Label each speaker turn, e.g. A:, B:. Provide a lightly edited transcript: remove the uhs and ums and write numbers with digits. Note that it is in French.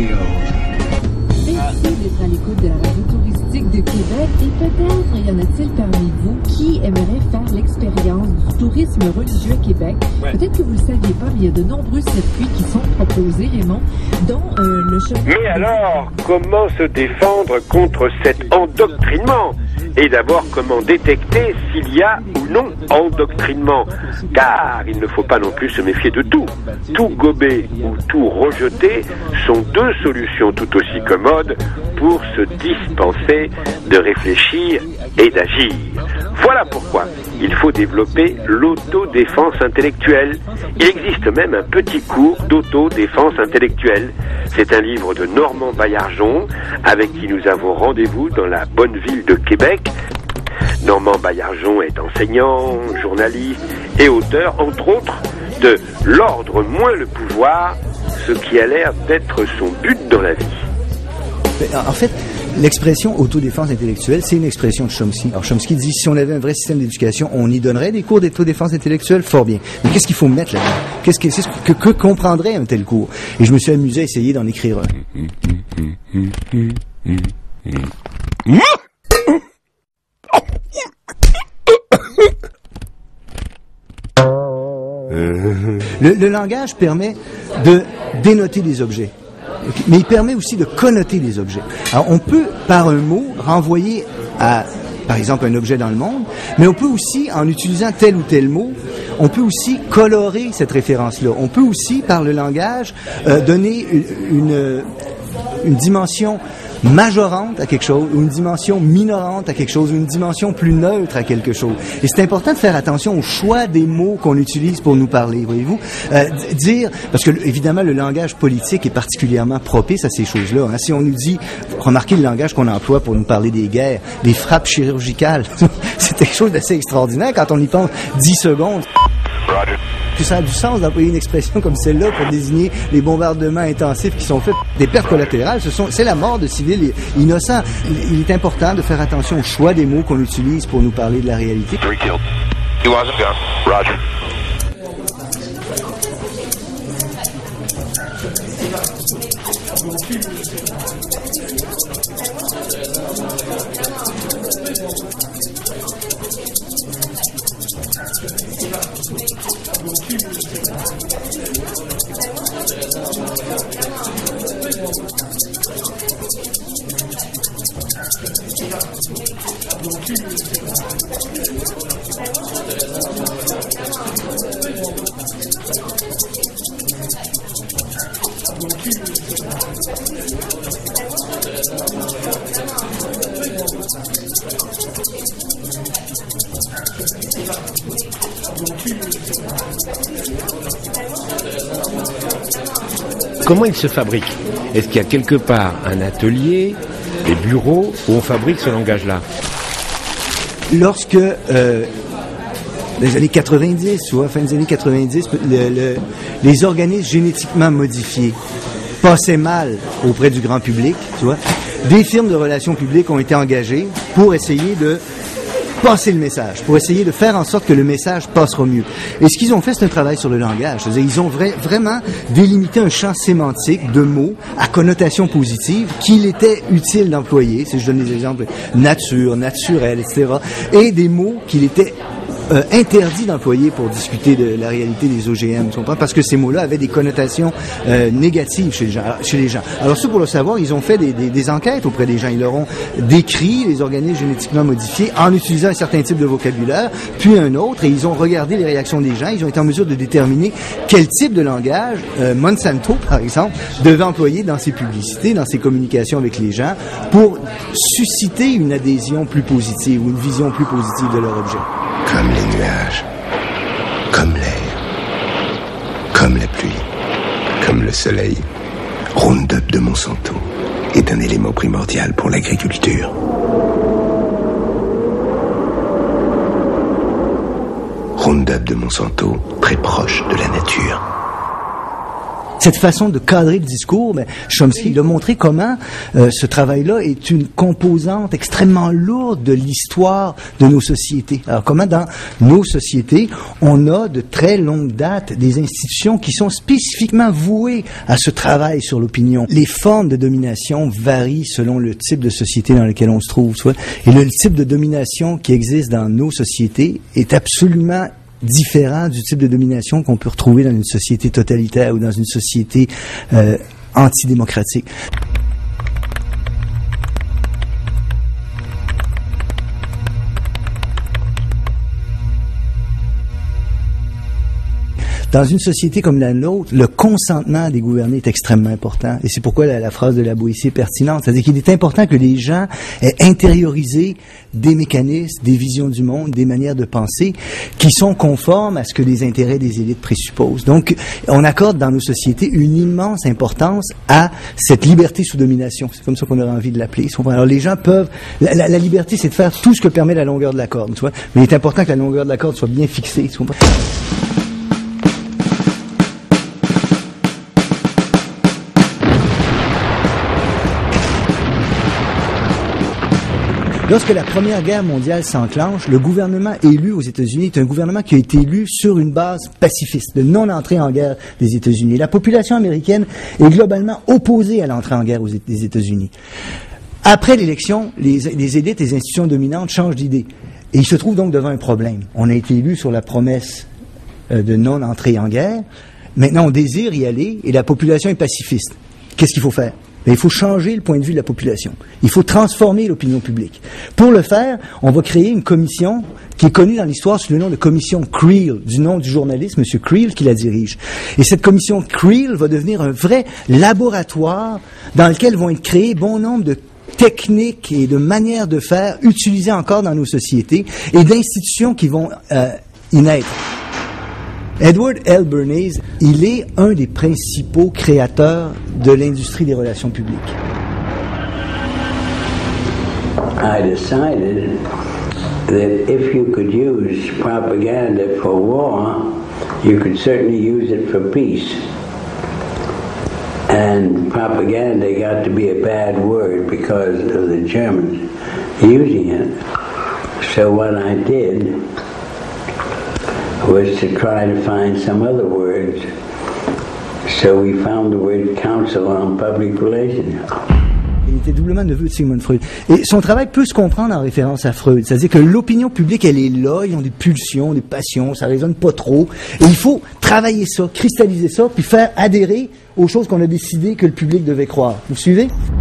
A: Merci d'être à l'écoute de la radio touristique de Québec et peut-être y en a-t-il parmi vous qui aimerait faire l'expérience du tourisme religieux à Québec. Ouais. Peut-être que vous ne le saviez pas, mais il y a de nombreux circuits qui sont proposés, Raymond, dont le chemin...
B: Mais alors, comment se défendre contre cet endoctrinement ? Et d'abord, comment détecter s'il y a ou non endoctrinement ? Car il ne faut pas non plus se méfier de tout. Tout gober ou tout rejeter sont deux solutions tout aussi commodes pour se dispenser de réfléchir et d'agir. Voilà pourquoi il faut développer l'autodéfense intellectuelle. Il existe même un petit cours d'autodéfense intellectuelle. C'est un livre de Normand Baillargeon, avec qui nous avons rendez-vous dans la bonne ville de Québec. Normand Baillargeon est enseignant, journaliste et auteur, entre autres, de L'ordre moins le pouvoir, ce qui a l'air d'être son but dans la vie.
C: En fait, l'expression autodéfense intellectuelle, c'est une expression de Chomsky. Alors Chomsky dit, si on avait un vrai système d'éducation, on y donnerait des cours d'autodéfense intellectuelle, fort bien. Mais qu'est-ce qu'il faut mettre là-dedans? Que comprendrait un tel cours? Et je me suis amusé à essayer d'en écrire un. Le langage permet de dénoter des objets. Mais il permet aussi de connoter des objets. Alors, on peut, par un mot, renvoyer à, par exemple, un objet dans le monde, mais on peut aussi, en utilisant tel ou tel mot, on peut aussi colorer cette référence-là. On peut aussi, par le langage, donner une dimension majorante à quelque chose, ou une dimension minorante à quelque chose, ou une dimension plus neutre à quelque chose. Et c'est important de faire attention au choix des mots qu'on utilise pour nous parler, voyez-vous. Parce que évidemment le langage politique est particulièrement propice à ces choses-là. Hein. Si on nous dit, remarquez le langage qu'on emploie pour nous parler des guerres, des frappes chirurgicales, c'est quelque chose d'assez extraordinaire quand on y pense 10 secondes. Roger. Que ça a du sens d'employer une expression comme celle-là pour désigner les bombardements intensifs qui sont faits. Des pertes collatérales, c'est la mort de civils innocents. Il est important de faire attention au choix des mots qu'on utilise pour nous parler de la réalité. Roger.
D: Comment il se fabrique? Est-ce qu'il y a quelque part un atelier, des bureaux où on fabrique ce langage-là?
C: Lorsque, les années 90, tu vois, fin des années 90, les organismes génétiquement modifiés passaient mal auprès du grand public, tu vois, des firmes de relations publiques ont été engagées pour essayer de passer le message, pour essayer de faire en sorte que le message passera mieux. Et ce qu'ils ont fait, c'est un travail sur le langage. C'est-à-dire, ils ont vraiment délimité un champ sémantique de mots à connotation positive qu'il était utile d'employer. Si je donne des exemples, nature, naturel, etc. Et des mots qu'il était interdit d'employer pour discuter de la réalité des OGM, tu comprends? Parce que ces mots-là avaient des connotations négatives chez les gens. Alors ça, pour le savoir, ils ont fait des enquêtes auprès des gens. Ils leur ont décrit les organismes génétiquement modifiés en utilisant un certain type de vocabulaire, puis un autre, et ils ont regardé les réactions des gens. Ils ont été en mesure de déterminer quel type de langage Monsanto, par exemple, devait employer dans ses publicités, dans ses communications avec les gens, pour susciter une adhésion plus positive ou une vision plus positive de leur objet.
E: Comme les nuages, comme l'air, comme la pluie, comme le soleil, Roundup de Monsanto est un élément primordial pour l'agriculture. Roundup de Monsanto, très proche de la nature.
C: Cette façon de cadrer le discours, ben, Chomsky il a montré comment ce travail-là est une composante extrêmement lourde de l'histoire de nos sociétés. Alors comment dans nos sociétés, on a de très longue date des institutions qui sont spécifiquement vouées à ce travail sur l'opinion. Les formes de domination varient selon le type de société dans lequel on se trouve. Tu vois? Et le type de domination qui existe dans nos sociétés est absolument différent du type de domination qu'on peut retrouver dans une société totalitaire ou dans une société antidémocratique. Dans une société comme la nôtre, le consentement des gouvernés est extrêmement important. Et c'est pourquoi la phrase de La Boétie est pertinente. C'est-à-dire qu'il est important que les gens aient intériorisé des mécanismes, des visions du monde, des manières de penser qui sont conformes à ce que les intérêts des élites présupposent. Donc, on accorde dans nos sociétés une immense importance à cette liberté sous domination. C'est comme ça qu'on aurait envie de l'appeler. Alors, les gens peuvent... La liberté, c'est de faire tout ce que permet la longueur de la corde, tu vois. Mais il est important que la longueur de la corde soit bien fixée, tu vois. Lorsque la Première Guerre mondiale s'enclenche, le gouvernement élu aux États-Unis est un gouvernement qui a été élu sur une base pacifiste, de non-entrée en guerre des États-Unis. La population américaine est globalement opposée à l'entrée en guerre des États-Unis. Après l'élection, les élites, les institutions dominantes changent d'idée. Et ils se trouvent donc devant un problème. On a été élu sur la promesse de non-entrée en guerre. Maintenant, on désire y aller et la population est pacifiste. Qu'est-ce qu'il faut faire? Mais il faut changer le point de vue de la population. Il faut transformer l'opinion publique. Pour le faire, on va créer une commission qui est connue dans l'histoire sous le nom de commission Creel, du nom du journaliste, M. Creel, qui la dirige. Et cette commission Creel va devenir un vrai laboratoire dans lequel vont être créés bon nombre de techniques et de manières de faire utilisées encore dans nos sociétés et d'institutions qui vont y naître. Edward L. Bernays, il est un des principaux créateurs de l'industrie des relations publiques.
F: I decided that if you could use propaganda for war, you could certainly use it for peace. And propaganda got to be a bad word because of the Germans using it. So what I did was to try to find some other words. So we found the word Council on Public Relations.
C: Il était doublement neveu de Sigmund Freud. Et son travail peut se comprendre en référence à Freud. C'est-à-dire que l'opinion publique, elle est là, ils ont des pulsions, des passions, ça résonne pas trop. Et il faut travailler ça, cristalliser ça, puis faire adhérer aux choses qu'on a décidé que le public devait croire. Vous suivez?